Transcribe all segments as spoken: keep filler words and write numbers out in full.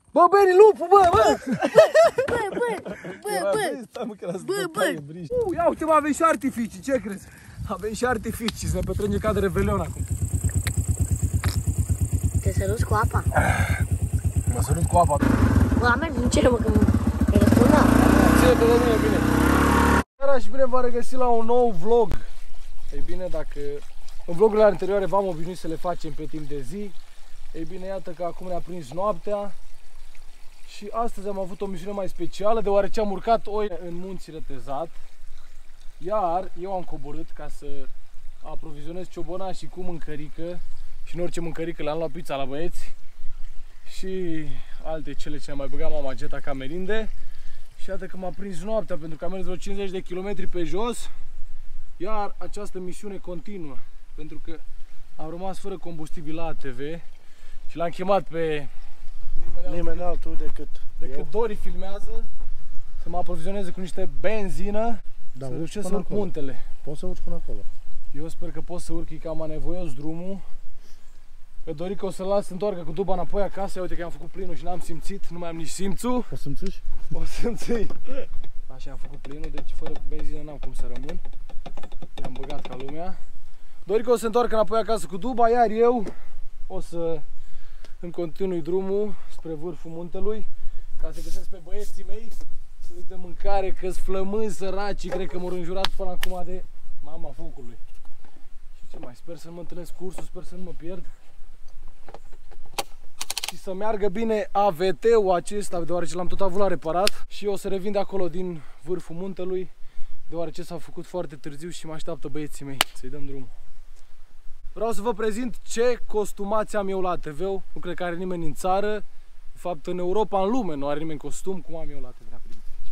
Bă, Beni, lupul, bă, bă! Bă, bă, bă, bă, bă, bă, bă. Ia uite, mă, avem și artificii, ce crezi? Avem și artificii, să ne petrecem ca de Revelion acum. Te sărut cu apa? Mă sărut cu apa. Bă, Amer, nu cere, mă, că e răspunda. Ține pe de mine, bine. Seara și bine v-am regăsit la un nou vlog. Ei bine, dacă în vlogurile anterioare v-am obișnuit să le facem pe timp de zi, ei bine, iată că acum ne-a prins noaptea. Și astăzi am avut o misiune mai specială, deoarece am urcat oi în munții Retezat. Iar eu am coborât ca să aprovizionez ciobonașii cu mâncărică. Și în orice mâncărică le-am luat pizza la băieți. Și alte cele ce ne mai băga mama Geta ca merinde. Și iată că m-a prins noaptea pentru că am mers vreo cincizeci de kilometri pe jos. Iar această misiune continuă, pentru că am rămas fără combustibil la A T V. Și l-am chemat pe nimeni altul decât decât eu. Dori filmează să mă aprovizioneze cu niște benzină, da, să reușesc să urc muntele. Poți să urci până acolo. Eu sper că pot să urc, e cam anevoios drumul. Pe Dorica o să-l las să întoarcă cu duba înapoi acasă. Uite că am făcut plinul și n-am simțit, nu mai am nici simțul. O simți? O simți. Așa am făcut plinul, deci fără benzină n-am cum să rămân. I-am băgat ca lumea. Dorica o să întoarcă înapoi acasă cu duba, iar eu o să îmi continui drumul spre vârful muntelui, ca să găsesc pe băieții mei, să duc de mâncare, că-s flămâni săraci, cred că m-au înjurat până acum de mama focului. Și ce mai, sper să nu mă întâlnesc cursul, sper să nu mă pierd. Și să meargă bine A V T-ul acesta, deoarece l-am tot avut la reparat. Și o să revin de acolo din vârful muntelui, deoarece s-a făcut foarte târziu și mă așteaptă băieții mei să-i dăm drumul. Vreau să vă prezint ce costumați am eu la A T V-ul. Nu cred că are nimeni în țară. De fapt, în Europa, în lume, nu are nimeni costum cum am eu la A T V.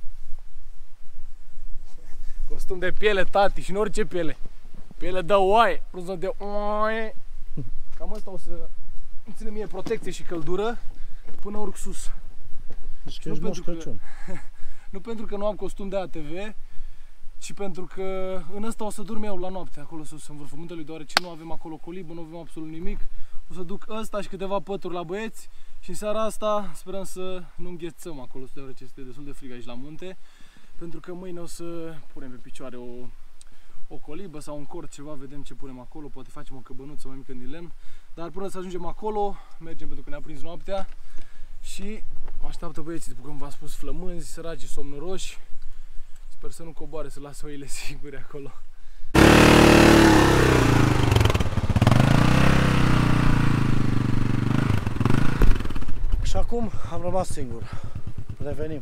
Costum de piele, tati, și în orice piele. Piele de oaie, bruză de oaie. Cam asta o să îmi ține mie protecție și căldură până urc sus. Deci că nu, ești pentru că, nu pentru că nu am costum de A T V, ci pentru că în ăsta o să dorm eu la noapte acolo sus în vârful muntelui, deoarece nu avem acolo colibă, nu avem absolut nimic. O să duc ăsta și câteva pături la băieți și în seara asta sperăm să nu înghețăm acolo, deoarece este destul de frig aici la munte. Pentru că mâine o să punem pe picioare o, o colibă sau un cort, ceva, vedem ce punem acolo, poate facem o căbănuță mai mică din lemn. Dar până să ajungem acolo, mergem pentru că ne-a prins noaptea și mă așteaptă băieții, după cum v-am spus, flămânzi, săraci, somnoroși. Sper să nu coboare, să las oile sigure acolo. Și acum am rămas singur. Revenim.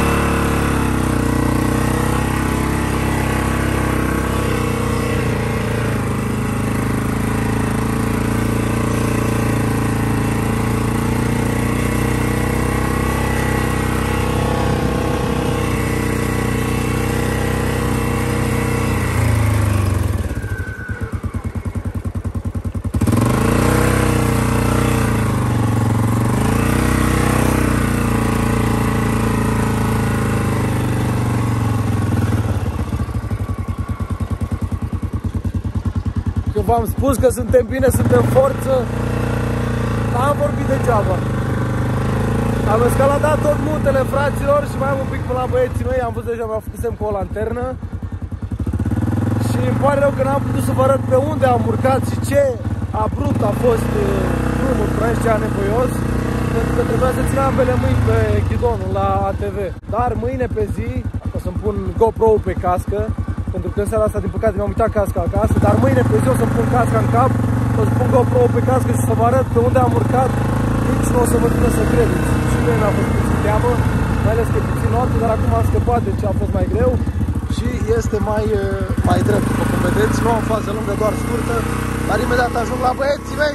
V-am spus că suntem bine, suntem forță, n-am vorbit degeaba. Am escaladat tot muntele, fraților, și mai am un pic pe la băieții mei, am văzut deja, mi-am făcut cu o lanternă. Și îmi pare rău că n-am putut să vă arăt pe unde am urcat și ce abrupt a fost drumul, și ce anevoios, pentru că trebuia să țin ambele mâini pe ghidonul la A T V. Dar mâine pe zi o să-mi pun GoPro-ul pe cască, pentru că în seara asta, din păcate, mi-am uitat casca acasă, dar mâine pe zi o să-mi pun casca în cap, o să pun GoPro-ul pe cască și să vă arăt pe unde am urcat, nici nu o să vă vină să credeți. Și mie mi-a fost puțin teamă, mai ales că e puțin noapte, dar acum am scăpat, deci a fost mai greu și este mai, mai drept, după cum vedeți. Nu am fază lungă, doar scurtă, dar imediat ajung la băieții mei.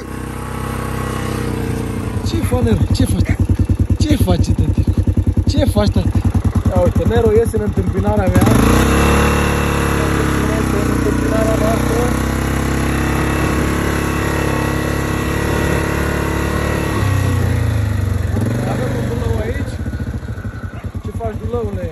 Ce faci, Nero? Ce faci? Ce faci, tati? Ce faci, tati? Ia uite, Nero iese în întâmpinarea mea. În întâmpinarea noastră. Avem un dulău aici. Ce faci, dulăune?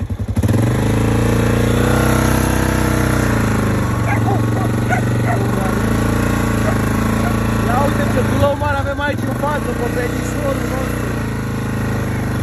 Ia uite ce dulău mare avem aici în față, pe verișorul nostru.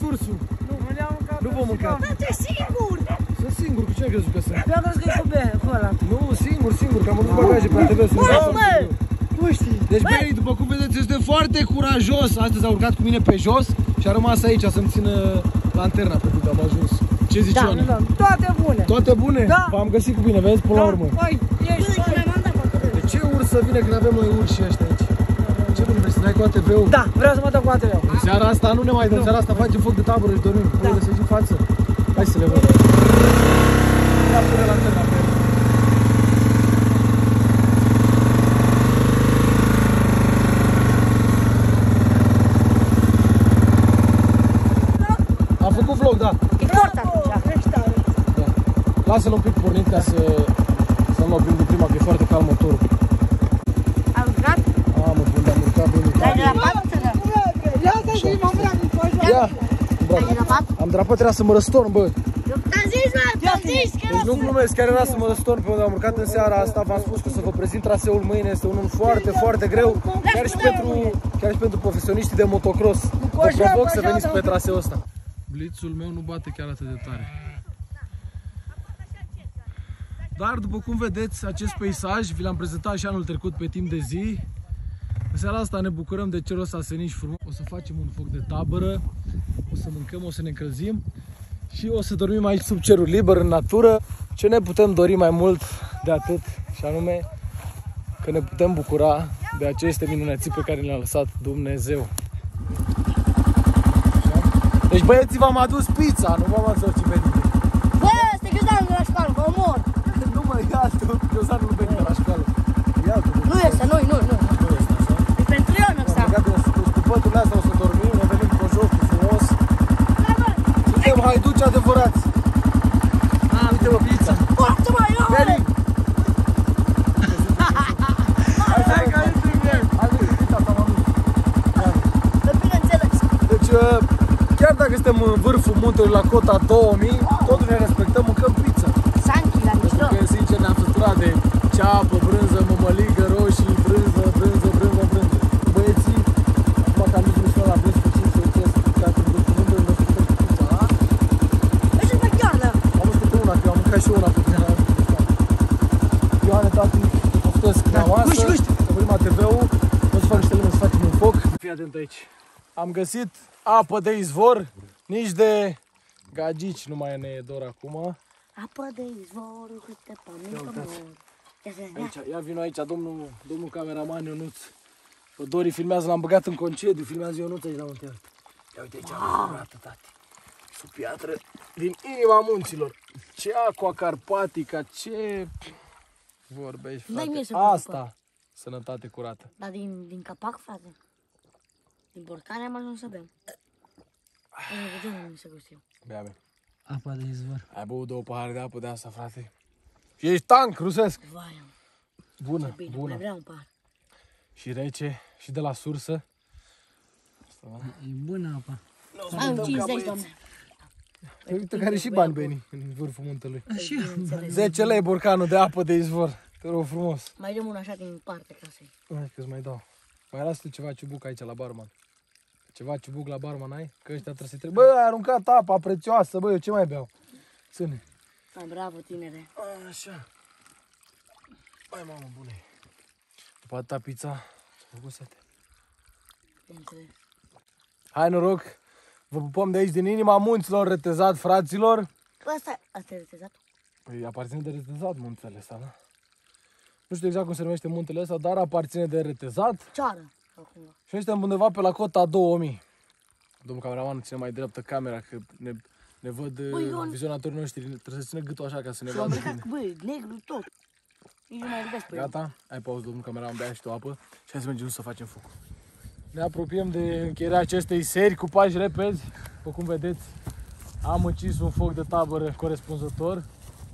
ursul. Nu, nu le-am mâncat. Nu vă mâncați. Da, te singur! Sunt singur, cu ce ai crezut că sunt? Eu am crezut că e cu bea, cu ăla. Nu, singur, singur, că am văzut bagaje pe A T V. Bă, bă! Nu știi. Deci, băi, după cum vedeți, este foarte curajos. Astăzi a urcat cu mine pe jos și a rămas aici să-mi țină lanterna pe cât am ajuns. Ce zici, Da, Ioane? da, toate bune. Toate bune? Da. V-am găsit cu bine, vezi, până la urmă. Băi, ești De ce urs să vină când avem noi urși ăștia aici? Ce bine, vrei să dai cu A T V-ul? Da, vreau să mă dau cu A T V-ul. În seara asta nu ne mai dăm, seara asta facem foc de tabără și dormim. Da. Voi să-i față. Hai să le văd. Ia pune lanterna pe el. Am făcut vlog, da. E foarte atunci. Da. Lasă-l un pic pornit ca să să nu oprim de prima, că e foarte calm motorul. Am jucat? A, mă, bun, am urcat bine. Ai derapat? Ia să știi, mă vreau cu așa. Ia! Ai derapat? Am drapat, era să mă răstorn, bă. Eu ți-am zis, mă, ți-am zis că Deci nu glumesc, chiar era să mă răstorn pe unde am urcat în seara asta. V-am spus că o să vă prezint traseul mâine, este unul foarte, foarte greu. Chiar și pentru, chiar și pentru profesioniștii de motocross. Vă provoc să veniți pe traseul ăsta. Blitzul meu nu bate chiar atât de tare. Dar după cum vedeți, acest peisaj vi l-am prezentat și anul trecut pe timp de zi. În seara asta ne bucurăm de cerul ăsta senin și frumos. O să facem un foc de tabără, o să mâncăm, o să ne încălzim și o să dormim aici sub cerul liber, în natură. Ce ne putem dori mai mult de atât, și anume că ne putem bucura de aceste minunății pe care le-a lăsat Dumnezeu. Deci băieții, v-am adus pizza, nu v-am adus orice pe nimeni. bă, este Ghiozdanul de la școală, vă omor. Nu mă, e altul, Ghiozdanul nu veni de la școală. E altul. Nu este, nu, nu, nu. Nu este așa. E pentru Ion ăsta. Am plecat cu păturile astea, o să dormim, ne venim pe jos cu frumos. Suntem haiduci adevărați. A, uite mă, pizza. Foarte mai Ion! Veni! Hai să hai, hai să pizza asta, mă. Bineînțeles. Deci, chiar dacă suntem în vârful muntelui la cota două mii, totuși ne respectăm, mâncăm pizza. Sanchi la mișto. Pentru că, sincer, ne-am săturat de ceapă, brânză, mămăligă, roșii, brânză, brânză, brânză, brânză. Băieții, acum că am dus mișto la brânză și să încerc chiar în vârful muntelui, ne respectăm cu pizza, da? Ești pe chiar, da. Am văzut câte una, că eu am mâncat și una pe tine. Ioane, tati, poftesc la masă, oprim A T V-ul, o să fac niște lume să facem un foc. Fii atent aici. Am găsit apă de izvor, nici de gagici nu mai ne e dor acum. Apă de izvor, uite pe mine. Aici, ia vino aici, domnul, domnul cameraman Ionuț. Bă, Dori filmează, l-am băgat în concediu, filmează Ionuț aici la munte. Ia uite aici, am curată, tati. Sub piatră din inima munților. Ce aqua carpatica, ce vorbești, Dai mie frate. să Asta, sănătate curată. Dar din, din capac, frate. Din borcane am ajuns să bem. Ei, vedem, nu se gustiu. Bea, bea. Apa de izvor. Ai băut două pahare de apă de asta, frate. Și ești tank rusesc. Vai, Bună, ce bine, bună. mai vreau un par. Și rece, și de la sursă. E bună apa. Am cincizeci, doamne. Uite care și bani, Beni, în vârful muntelui. Și zece lei borcanul de apă de izvor. Te rog frumos. Mai dăm un așa din partea casei. Hai că-ți mai dau. Mai lasă tu ceva ciubuc aici la barman. Ceva ciubuc la barman ai? Că ăștia trebuie să-i trebuie. Bă, ai aruncat apa prețioasă, bă, eu ce mai beau? Ține. Da, bravo, tinere. Așa. Hai, mamă, bune. După atâta pizza, s-a făcut sete. Bineînțeles. Hai, noroc. Vă pupăm de aici, din inima munților, Retezat, fraților. Bă, asta, asta e retezat? Păi aparține de Retezat muntele ăsta, da? Nu știu exact cum se numește muntele ăsta, dar aparține de Retezat. Ceară. Sau cumva. Și noi suntem undeva pe la cota două mii. Domnul cameraman ține mai dreaptă camera, că ne, ne văd Băi, Ion. vizionatorii noștri. Trebuie să țină gâtul așa ca să ne Și am vadă plecat, bine. băi, negru tot. Nici nu mai iubesc pe el. Gata? Ai pauză, domnul cameraman, bea și tu apă și hai să mergem să facem foc. Ne apropiem de încheierea acestei seri cu pași repezi. După cum vedeți, am încis un foc de tabără corespunzător.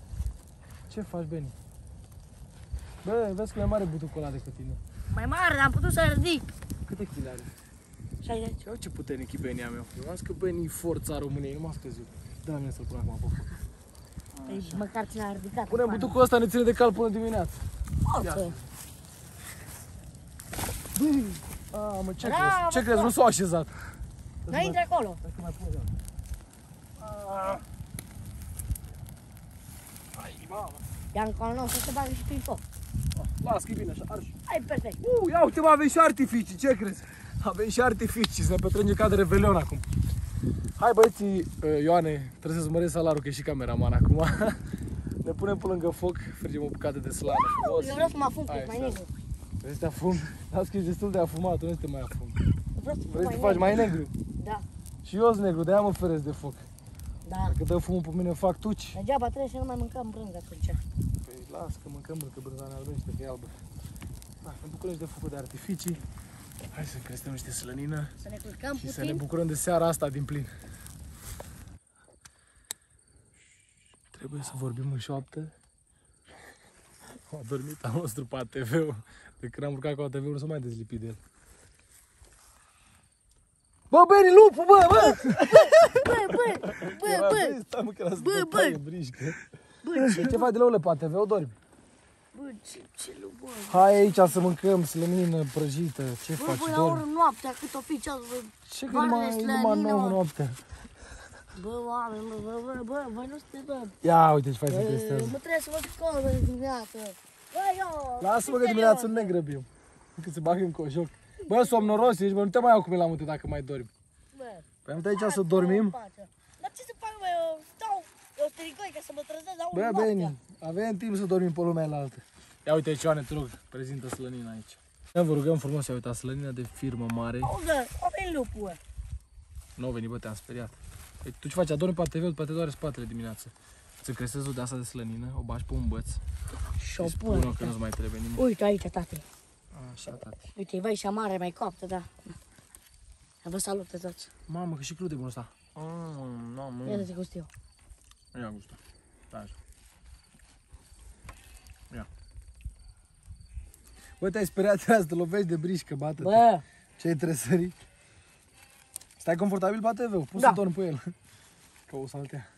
Ce faci, Beni? Bă, vezi că e mare butucul ăla decât tine. Mai mare, dar am putut să ridic. Câte chile are? șaizeci. Ia ce puternic e Beni a meu. Eu am zis că Beni e forța României, nu m-a scăzut. Da, mine să-l pun acum pe foc. Păi, măcar ți l-a ridicat. Pune butucul ăsta, ne ține de cal până dimineață. Forță. A, mă, ce Bravo, crezi? Ce crezi? Nu s-au așezat. N-ai intre acolo. Hai că mai pun, Ah. Ai, mamă. Ia încolo nou să se bagă și prin foc. Las că e bine așa, arși. Hai, perfect. Uh, ia uite, mă, avem și artificii, ce crezi? Avem și artificii, să ne petrecem ca de Revelion acum. Hai băieții, Ioane, trebuie să-ți măresc salariul, că e și cameraman acum. Ne punem pe lângă foc, frigem o bucată de slană frumos. Eu vreau să mă afum, că Hai, e mai să- negru. Vrei să te afum? Las că ești destul de afumat, nu este mai afum. Vreau să Vrei să te fiu faci mai negru? Da, Și eu sunt negru, de-aia mă feresc de foc. da. Dacă dă fumul pe mine, fac tuci. Degeaba trebuie să nu mai mâncăm brânză atunci. Păi las că mâncăm că brânza ne albește, că e albă. Hai, ne bucurăm și de focul de artificii. Hai să creștem niște slănină Să ne culcăm și să ne puțin. bucurăm de seara asta din plin. Trebuie să vorbim în șoaptă. A dormit al nostru pe A T V-ul. De când am urcat cu A T V-ul nu s-a mai dezlipit de el. Bă, Beni, lupul, bă, bă! Bă, bă, bă, bă, Stai mă că era să Bă, te bă. taie brișcă. bă, ce, Ce faci de leule pe A T V-ul, dormi? bă, ce, ce lubă. Hai aici să mâncăm slănină prăjită. Ce Bă, faci, bă, la dormi? oră noaptea, cât o fi ceas, bă. Ce că Varele numai, numai slănină, nouă mă. noaptea? Bă, oameni, bă, bă, bă, bă, voi nu sunteți, bă. Ia uite ce faci să Bă, crestează. mă trebuie să vă școală de dimineață. Bă, eu... Lasă-mă că dimineața nu ne grăbim. Că se bagă în cojoc. Bă, somnoros ești, bă, nu te mai iau cu mine la munte dacă mai dormi. Bă, Păi am aici să dormim. dar ce să fac, bă, eu stau, eu strigoi ca să mă trezesc la Bă, unul noaptea. Beni, avem timp să dormim pe lumea altă. Ia uite aici, Ioane, te rog, prezintă slănina aici. Ia vă rugăm frumos, ia uita, slănina de firmă mare. Auză, o veni lupul, bă. Nu au venit, bă, te-am speriat. Păi, tu ce faci? Adormi pe A T V-ul, poate doare spatele dimineață. Să crestezi o de asta de slănină, o bași pe un băț. Și-o Și pune. spune că nu-ți mai trebuie nimic. Uite aici, tati. Așa, tati. Uite, e vai și amare, mai coaptă, da. Vă salut pe toți. Mamă, că și crude bun ăsta. Mm, mamă. Ia să gust eu. Ia gustă. Da, așa. Ia. Bă, te-ai speriat să te lovești de brișcă, bată. Bă, Ce-ai tresărit? Stai confortabil pe A T V-ul, pus Da. să dormi pe el. Că o saltea.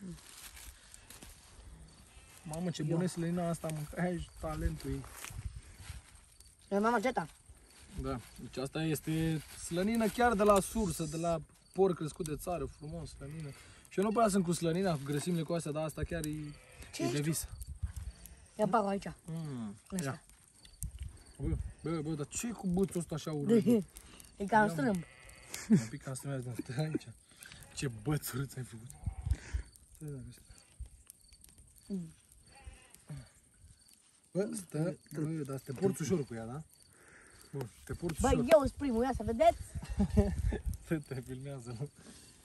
Mamă, ce bună e slănina asta, mă, ai talentul ei. e mama Geta. Da, deci asta este slănină chiar de la sursă, de la porc crescut de țară, frumos, slănină. Și eu nu prea sunt cu slănina, cu grăsimile cu astea, dar asta chiar e, Ce e de ești? vis. Ia bag aici. Mm, Asta. ia. Bă, bă, bă, dar ce e cu bățul ăsta așa urât? bă? E ca un strâmb. Un pic cam strâmbează, dar stai aici. Ce băț urât ți-ai făcut. Stai, dacă stai. Bă, stă, bă, dar te porți ușor cu ea, da? Bun, te porți Bă, ușor. eu sunt primul, ia să vedeți. Te, te filmează, nu?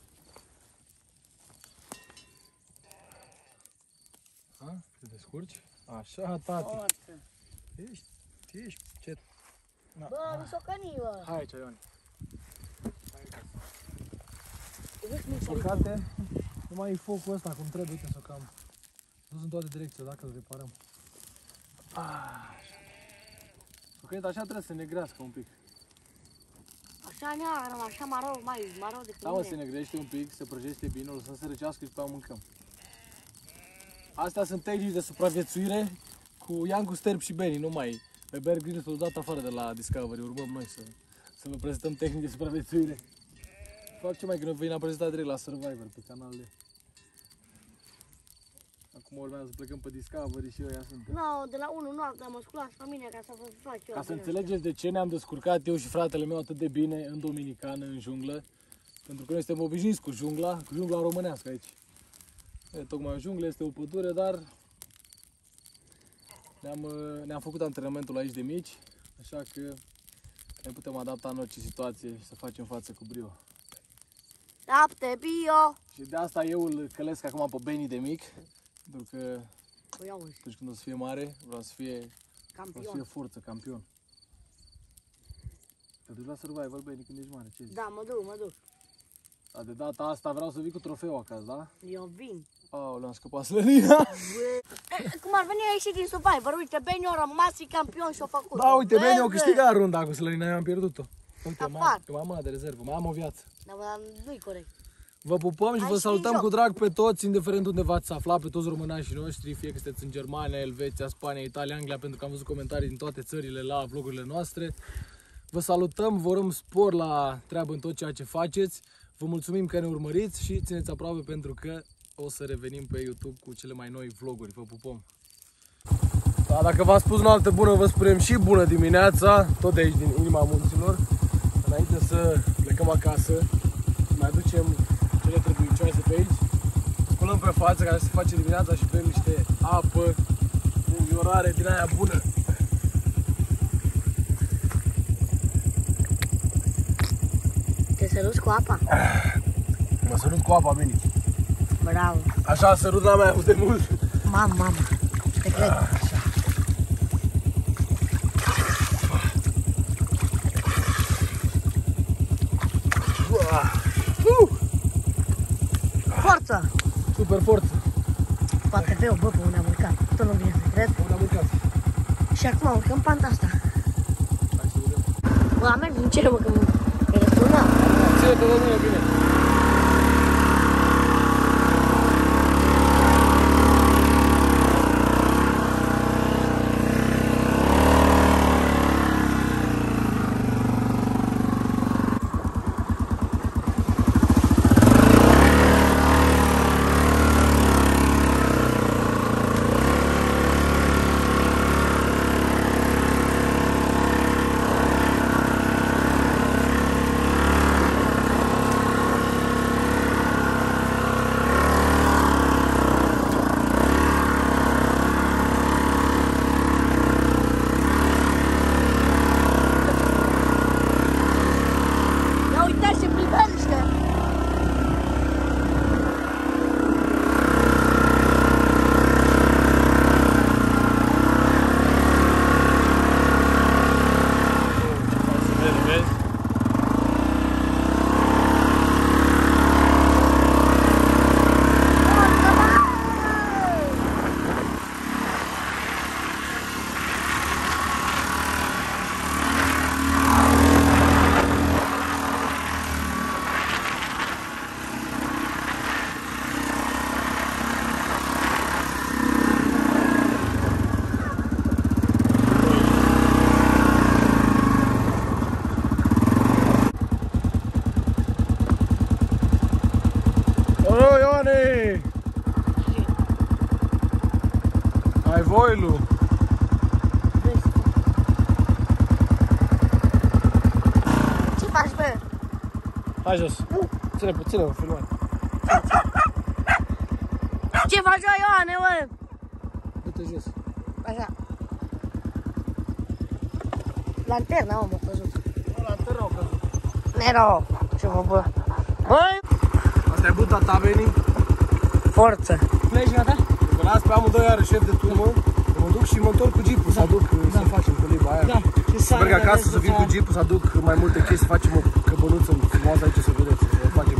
Ha? Te descurci? Așa, tati. Forță. Ești, ești, ce? Bă, nu s-o căni, bă. Hai aici, Ion. Vezi cum e Păcate, nu mai e focul ăsta cum trebuie, uite să cam. Nu sunt toate direcțiile, dacă îl reparăm. Așa. Cred așa trebuie să negrească un pic. Așa neagră, așa maro, mai maro decât Da, mă, se mine. negrește un pic, se prăjește bine, o lăsăm să răcească și pe aia mâncăm. Astea sunt tehnici de supraviețuire cu Iancu, Sterb și Beni, nu mai. Pe Bear Grylls l-au dat afară de la Discovery, urmăm noi să, să vă prezentăm tehnici de supraviețuire. Fac ce mai, că noi vei ne-am prezentat direct la Survivor pe canal de. Acum urmează să plecăm pe Discovery și ăia sunt. No, de la unu noaptea mă sculați pe mine ca să vă fac eu. Ca să bine. înțelegeți de ce ne-am descurcat eu și fratele meu atât de bine în Dominicană, în junglă. Pentru că noi suntem obișnuiți cu jungla, cu jungla românească aici. E tocmai o junglă, este o pădure, dar ne-am, ne-am făcut antrenamentul aici de mici, așa că ne putem adapta în orice situație și să facem față cu brio. Lapte bio. Și de asta eu îl călesc acum pe Beni de mic, pentru că O iau uzi, atunci când o să fie mare, vreau să fie, vreau să fie campion. forță, campion. Te duci la Survivor, Beni, când ești mare, ce zici? Da, mă duc, mă duc. Dar de data asta vreau să vii cu trofeu acasă, da? Eu vin. Aoleu, am scăpat slănina. E, Cum ar veni a ieșit din Survivor, uite, Beni a rămas și campion și-a făcut. Da, uite, Beni, eu câștigat runda cu slănina, eu am pierdut-o. Uite, Afară. mai, eu am mâna de rezervă, mai am o viață. Da, dar nu-i corect. Vă pupăm și Hai vă și salutăm joc. cu drag pe toți, indiferent unde v-ați aflat, pe toți românașii noștri, fie că sunteți în Germania, Elveția, Spania, Italia, Anglia, pentru că am văzut comentarii din toate țările la vlogurile noastre. Vă salutăm, vă urăm spor la treabă în tot ceea ce faceți. Vă mulțumim că ne urmăriți și țineți aproape pentru că o să revenim pe YouTube cu cele mai noi vloguri. Vă pupăm! Da, dacă v-am spus noapte bună, vă spunem și bună dimineața, tot de aici din inima munților. Înainte să plecăm acasă, mai aducem cele trebuicioase pe aici. Spălăm pe față ca să se face dimineața și bem niște apă, înviorare din aia bună. Te săruți cu apa? Mă sărut cu apa, Mini. Bravo. Așa sărut n-am mai avut de mult. Mamă, mamă. Te cred. Uh! Forță! Super forță. Poate pe o bă, pe unde am urcat. Tu nu vine să cred. Unde am urcat? Și acum urcăm panta asta. Hai să vedem. Bă, merg din cele, mă, că mă e răsunat. Ține pe mine, bine. Hai voi, Lu! Ce faci, bă? Hai jos! Ține puțin, mă, filmare! Ce faci, bă, Ioane, bă? Du-te jos! Așa. Lanterna, mă, m-a căzut. Nu, lanterna a căzut. Nero! Ce mă, bă? Băi! Asta e buta ta, Beni. Forță! Pleci, gata? Că las pe amândoi iară șef de turmă. Mă duc și mă întorc cu jeepul să aduc, să facem coliba aia. Da. Să merg acasă, să vin cu jeepul, să aduc mai multe chestii, să facem o căbănuță frumoasă aici, să vedeți, să facem